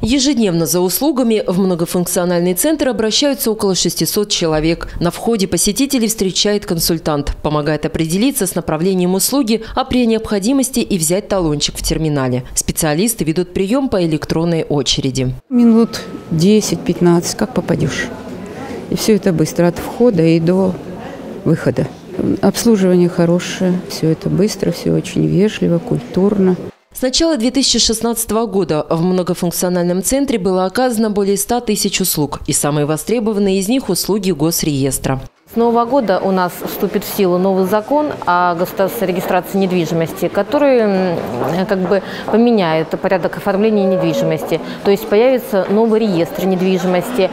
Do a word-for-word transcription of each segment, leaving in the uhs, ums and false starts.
Ежедневно за услугами в многофункциональный центр обращаются около шестисот человек. На входе посетителей встречает консультант, помогает определиться с направлением услуги, а при необходимости и взять талончик в терминале. Специалисты ведут прием по электронной очереди. Минут десять-пятнадцать, как попадешь. И все это быстро, от входа и до выхода. Обслуживание хорошее, все это быстро, все очень вежливо, культурно. С начала две тысячи шестнадцатого года в многофункциональном центре было оказано более ста тысяч услуг, и самые востребованные из них – услуги госреестра. С нового года у нас вступит в силу новый закон о государственной регистрации недвижимости, который как бы поменяет порядок оформления недвижимости. То есть появится новый реестр недвижимости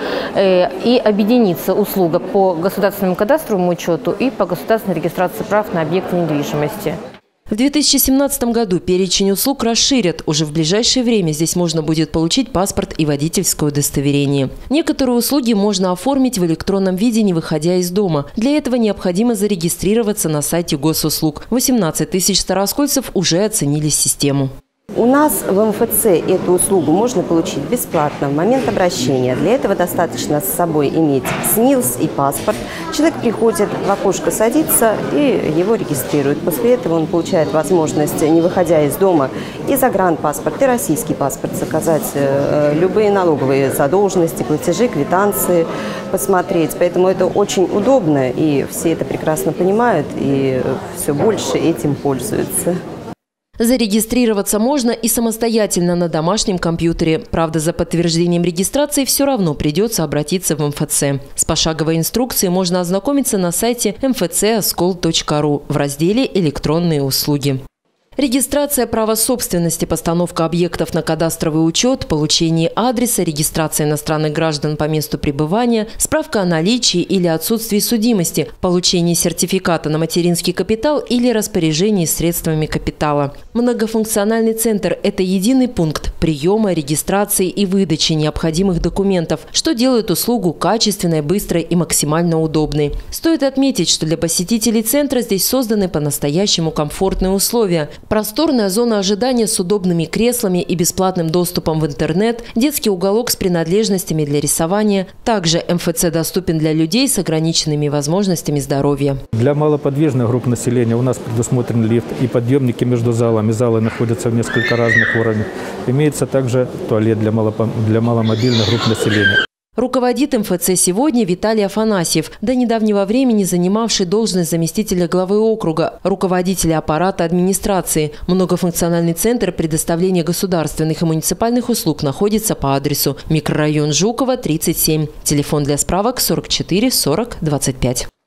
и объединится услуга по государственному кадастровому учету и по государственной регистрации прав на объекты недвижимости. В две тысячи семнадцатом году перечень услуг расширят. Уже в ближайшее время здесь можно будет получить паспорт и водительское удостоверение. Некоторые услуги можно оформить в электронном виде, не выходя из дома. Для этого необходимо зарегистрироваться на сайте госуслуг. восемнадцать тысяч староскольцев уже оценили систему. У нас в эм эф цэ эту услугу можно получить бесплатно в момент обращения. Для этого достаточно с собой иметь СНИЛС и паспорт. Человек приходит, в окошко садится и его регистрируют. После этого он получает возможность, не выходя из дома, и загранпаспорт, и российский паспорт заказать, любые налоговые задолженности, платежи, квитанции посмотреть. Поэтому это очень удобно, и все это прекрасно понимают, и все больше этим пользуются. Зарегистрироваться можно и самостоятельно на домашнем компьютере. Правда, за подтверждением регистрации все равно придется обратиться в эм эф цэ. С пошаговой инструкцией можно ознакомиться на сайте эм эф цэ оскол точка ру в разделе «Электронные услуги». Регистрация права собственности, постановка объектов на кадастровый учет, получение адреса, регистрация иностранных граждан по месту пребывания, справка о наличии или отсутствии судимости, получение сертификата на материнский капитал или распоряжение средствами капитала. Многофункциональный центр – это единый пункт приема, регистрации и выдачи необходимых документов, что делает услугу качественной, быстрой и максимально удобной. Стоит отметить, что для посетителей центра здесь созданы по-настоящему комфортные условия. Просторная зона ожидания с удобными креслами и бесплатным доступом в интернет, детский уголок с принадлежностями для рисования. Также эм эф цэ доступен для людей с ограниченными возможностями здоровья. Для малоподвижных групп населения у нас предусмотрен лифт и подъемники между залами. Залы находятся в несколько разных уровнях. Имеется также туалет для, малопо... для маломобильных групп населения. Руководит эм эф цэ сегодня Виталий Афанасьев, до недавнего времени занимавший должность заместителя главы округа, руководителя аппарата администрации. Многофункциональный центр предоставления государственных и муниципальных услуг находится по адресу: микрорайон Жукова, тридцать семь. Телефон для справок сорок четыре сорок двадцать пять.